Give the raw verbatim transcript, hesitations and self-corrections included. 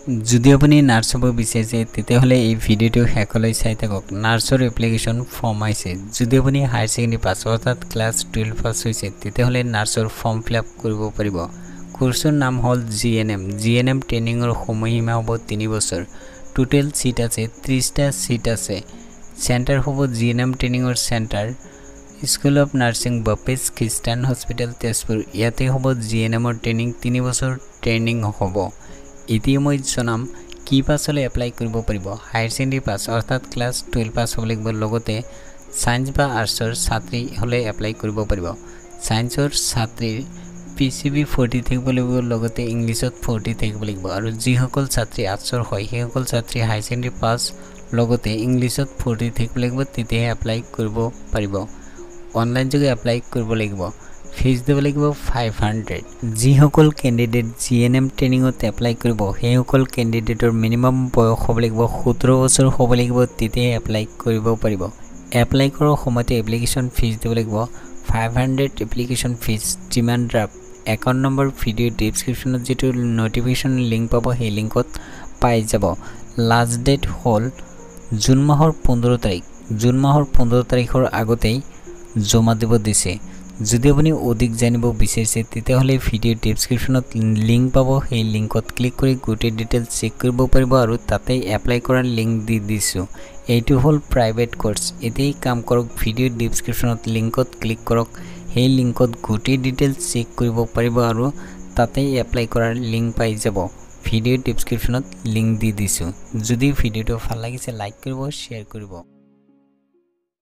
যদি আপুনি নাৰ্ছ হ'ব বিচাৰিছে তেতিয়াহ'লে এই ভিডিঅ'টো শেষলৈ চাই থাকক। নাৰ্ছৰ এপ্লিকেশ্যন ফৰ্ম আহিছে। যদি আপুনি হায়াৰ ছেকেণ্ডেৰী পাছ অৰ্থাৎ ক্লাছ টুৱেলভ পাছ হৈছে তেতিয়াহ'লে নাৰ্ছৰ ফৰ্ম ফিল আপ কৰিব পাৰিব। কোৰ্ছৰ নাম হ'ল G N M. G N M ট্ৰেইনিঙৰ সময়সীমা হ'ব তিনি বছৰ। টোটেল চিট আছে ত্ৰিছটা চিট আছে। চেণ্টাৰ হ'ব জি এন এম ট্ৰেইনিঙৰ centre school of nursing Baptist Christian hospital Tezpur. ইয়াতে হ'ব জি এন এমৰ ট্ৰেইনিং। তিনি বছৰ ট্ৰেইনিং হ'ব। এতিয়া মই জনাম কি পাছলৈ এপ্লাই কৰিব পাৰিব। হায়াৰ ছেকেণ্ডেৰী পাছ অৰ্থাৎ ক্লাছ টুৱেলভ পাছ হ'ব লাগিব। লগতে ছায়েন্স বা আৰ্টছৰ ছাত্ৰী হ'লে এপ্লাই কৰিব পাৰিব। ছায়েন্সৰ ছাত্ৰীৰ পি চি বি ফৰ্টি থাকিব লাগিব। লগতে ইংলিছত ফৰ্টি থাকিব লাগিব। আৰু যিসকল ছাত্ৰী আৰ্টছৰ হয় সেইসকল ছাত্ৰী হায়াৰ ছেকেণ্ডেৰী পাছ লগতে ইংলিছত ফৰ্টি থাকিব লাগিব, তেতিয়াহে এপ্লাই কৰিব পাৰিব। অনলাইন যোগে এপ্লাই কৰিব লাগিব। ফিজ দিব লাগিব ফাইভ হাণ্ড্ৰেড। যিসকল কেণ্ডিডেট জি এন এম ট্ৰেইনিঙত এপ্লাই কৰিব সেইসকল কেণ্ডিডেটৰ মিনিমাম বয়স হ'ব লাগিব সোতৰ বছৰ হ'ব লাগিব, তেতিয়াহে এপ্লাই কৰিব পাৰিব। এপ্লাই কৰাৰ সময়তে এপ্লিকেশ্যন ফিজ দিব লাগিব ফাইভ হাণ্ড্ৰেড। এপ্লিকেশ্যন ফিজ যিমান ড্ৰাফ্ট একাউণ্ট নম্বৰ ভিডিঅ' ডিছক্ৰিপশ্যনত যিটো ন'টিফিকেশ্যন লিংক পাব সেই লিংকত পাই যাব। লাষ্ট ডেট হ'ল জুন মাহৰ পোন্ধৰ তাৰিখ। জুন মাহৰ পোন্ধৰ তাৰিখৰ আগতেই জমা দিব দিছে। যদি আপুনি অধিক জানিব বিচাৰিছে তেতিয়াহ'লে ভিডিঅ' ডিছক্ৰিপশ্যনত লিংক পাব। সেই লিংকত ক্লিক কৰি গোটেই ডিটেইলছ চেক কৰিব পাৰিব আৰু তাতে এপ্লাই কৰাৰ লিংক দি দিছোঁ। এইটো হ'ল প্ৰাইভেট কোৰ্ছ। এতিয়াই কাম কৰক। ভিডিঅ' ডিছক্ৰিপশ্যনত লিংকত ক্লিক কৰক। সেই লিংকত গোটেই ডিটেইলছ চেক কৰিব পাৰিব আৰু তাতে এপ্লাই কৰাৰ লিংক পাই যাব। ভিডিঅ' ডিছক্ৰিপশ্যনত লিংক দি দিছোঁ। যদি ভিডিঅ'টো ভাল লাগিছে লাইক কৰিব, শ্বেয়াৰ কৰিব।